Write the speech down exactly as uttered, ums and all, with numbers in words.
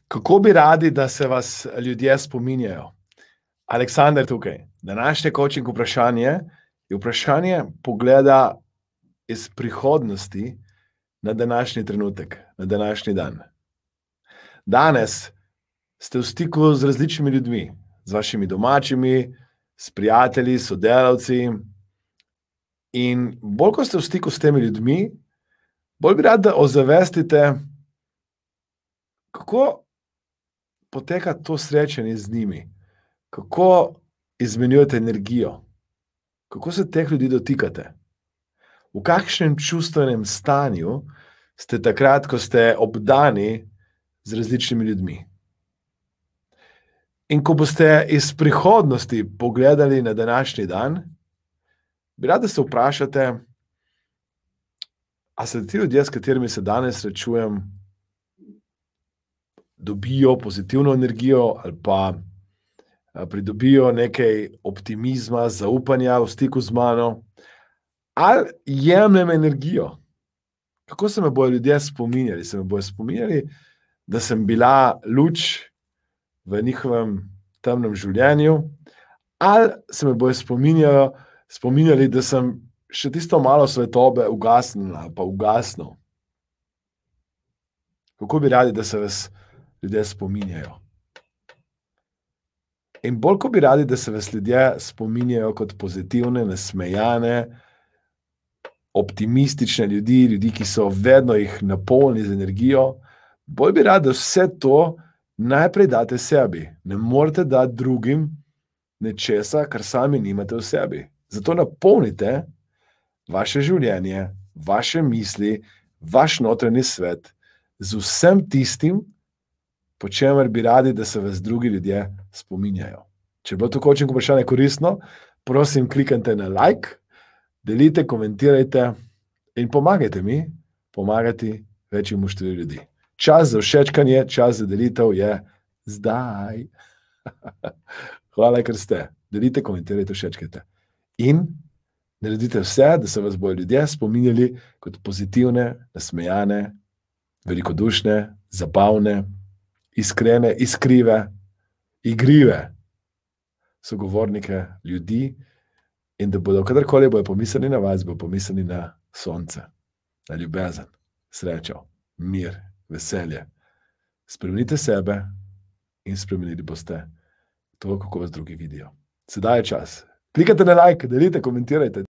Kako bi radi, da se vas ljudje spominjajo? Aleksander tukaj. Današnje coaching vprašanje je vprašanje pogleda iz prihodnosti na današnji trenutek, na današnji dan. Danes ste v stiku z različnimi ljudmi, z vašimi domačimi, s prijatelji, sodelavci. In bolj, ko ste v stiku s temi ljudmi, bolj bi rad, da ozavestite, kako poteka to srečanje z njimi, kako izmenjujete energijo, kako se teh ljudi dotikate, v kakšnem čustvenem stanju ste takrat, ko ste obdani z različnimi ljudmi. In ko boste iz prihodnosti pogledali na današnji dan, bi rad, da se vprašate, a se ti ljudje, s katerimi se danes srečujem, dobijo pozitivno energijo ali pa pridobijo nekaj optimizma, zaupanja v stiku z mano, ali jemljem energijo. Kako se me bojo ljudje spominjali? Se me bojo spominjali, da sem bila luč v njihovem temnem življenju, ali se me bojo spominjali, spominjali, da sem še tisto malo svetlobe ugasnila, pa ugasnil. Kako bi radi, da se vas ljudje spominjajo? In bolj, ko bi radi, da se vas ljudje spominjajo kot pozitivne, nasmejane, optimistične ljudi, ljudi, ki so vedno jih napolnjeni z energijo, bolj bi radi, da vse to najprej date sebi. Ne morete dati drugim nečesa, kar sami nimate v sebi. Zato napolnite vaše življenje, vaše misli, vaš notranji svet z vsem tistim, po čemer bi radi, da se vas drugi ljudje spominjajo. Če je bilo to coaching vprašanje koristno, prosim, kliknite na like, delite, komentirajte in pomagajte mi pomagati večjemu številu ljudi. Čas za všečkanje, čas za delitev je zdaj. Hvala, ker ste. Delite, komentirajte, všečkajte. In naredite vse, da se vas bojo ljudje spominjali kot pozitivne, nasmejane, velikodušne, zabavne, iskrene, iskrive, igrive sogovornike ljudi in da bodo kadarkoli bojo pomislili na vas, bojo pomislili na sonce, na ljubezen, srečo, mir, veselje. Spremenite sebe in spremenili boste to, kako vas drugi vidijo. Sedaj je čas. Klikajte na like, delite, komentirajte.